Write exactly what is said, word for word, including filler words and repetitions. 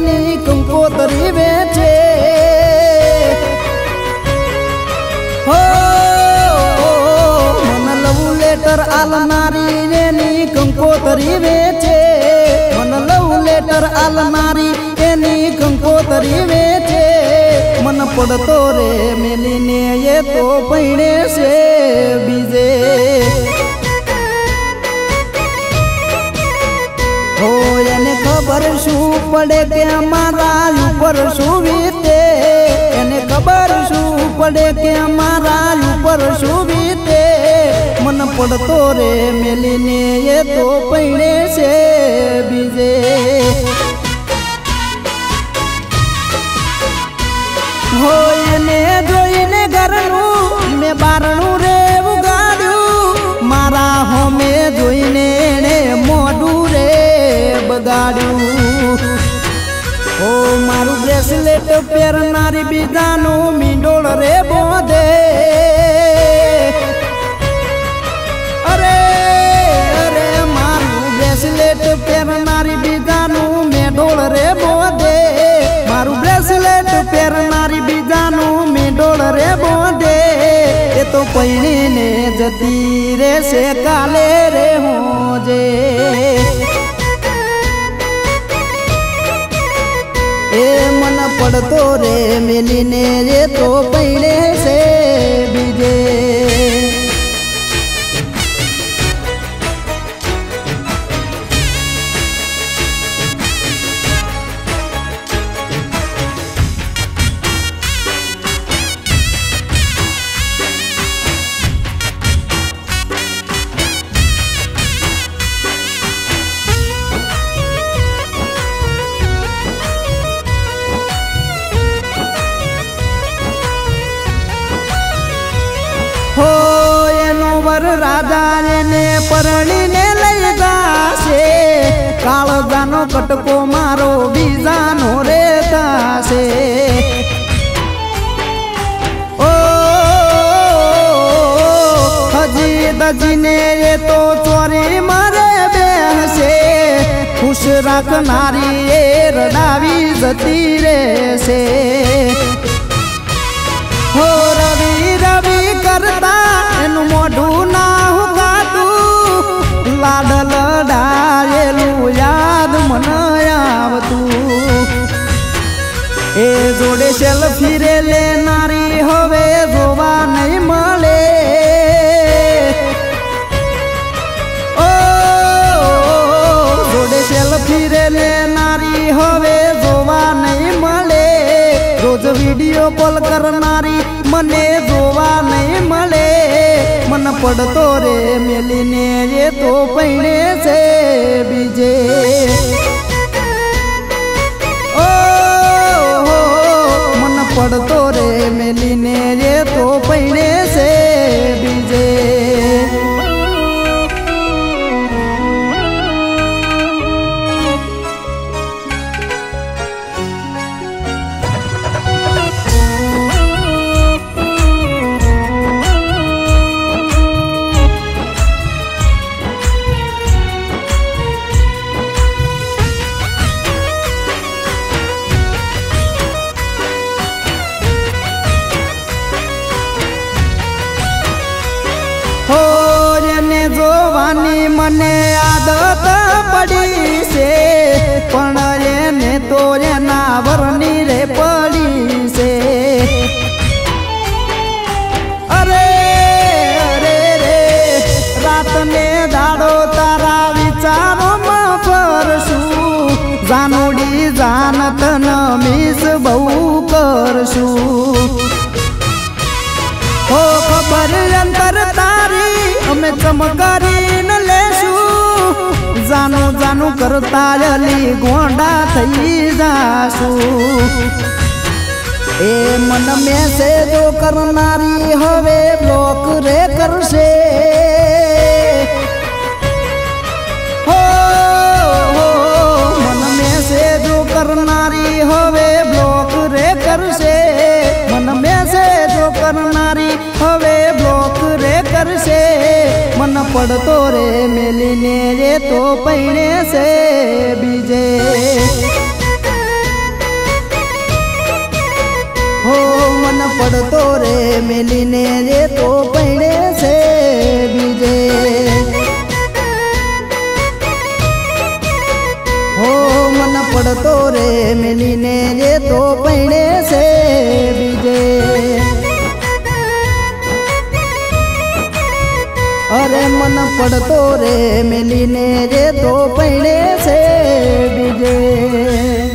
એની કંકોતરી વેચે હો મને લવ લેટર આલનારી એની કંકોતરી વેચે મને લવ લેટર આલનારી એની કંકોતરી વેચે મન પડતો રે મેલીને એ તો પૈણે છે બીજે હો એને ખબર શું પડે કે અમારા ઉપર શું વીતે એને ખબર શું પડે કે અમારા ઉપર શું વીતે મન પડતો રે મેલીને એ તો પૈણે છે બીજે હો એને જોઈને ઘરનું મેં બારણું રે ઉગાડ્યું મારા હોમે જોઈને એને મોઢું રે બગાડ્યું ઓ મારું બ્રેસલેટ પહેરનારી બીજાનું મીંડોળ રે બોધે અરે અરે મારું બ્રેસલેટ પહેરનારી બીજાનું મેંડોળ રે બોધે મારું બ્રેસલેટ પહેરનારી બીજાનું મેંડોળ રે બોધે એ તો પૈણીને જતી રહેશે કાલે રે હોજે એ મન પડતો રે મેલીને એ તો પૈણે છે બીજે હો એનો વર રાજા એને પરણીને લઈ જાશે કાળજાનો કટકો મારો બીજાનો રે થાશે ઓ હજી દજીને એ તો ચોરી મારે બેહશે ખુશ રાખનારી એ રડાવી જતી રહેશે હો રવિ રવિ કરતા એનું મોઢું ના હુકાતું લાડ લડાયેલું યાદ મને આવતું એ જોડે સેલ્ફી રે લેનારી હવે જોવા નહીં મળે ઓ જોડે સેલ્ફી રે લેનારી હવે જોવા નહીં મળે રોજ વિડીયો કોલ કરનારી મને જોવા નહીં મળે મન પડતો રે મેલીને એ તો પૈણે છે બીજે ઓ મન પડતો રે મેલીને એ તો પૈણે છે બીજે જોવાની મને આદત પડી છે પણ એને તો એના વરની રે પડી છે અરે અરે રે રાતને દાડો તારા વિચારોમાં ફરશું જાનુડી જાન તન મિસ બહુ કરશું હો ખબર અંતર તારી અમે ચમકારીને લેશું જાનું જાનું કરતા જલી ગોંડા થઈ જાશું એ મન મેસેજો કરનારી હવે બ્લોક રે કરશે હો મન મેસેજો કરનારી હવે બ્લોક રે કરશે મન મેસેજો કરનારી હવે બ્લોક રે કરશે મન પડતો રે મેલીને રે તો પૈણે છે બીજે पड़तो रे मिलीने रे तो पड़े से बीजे हो मन पड़तो रे मिलीने रे तो पड़े से बीजे अरे मन पड़तो रे मिलीने रे तो पड़े से बीजे।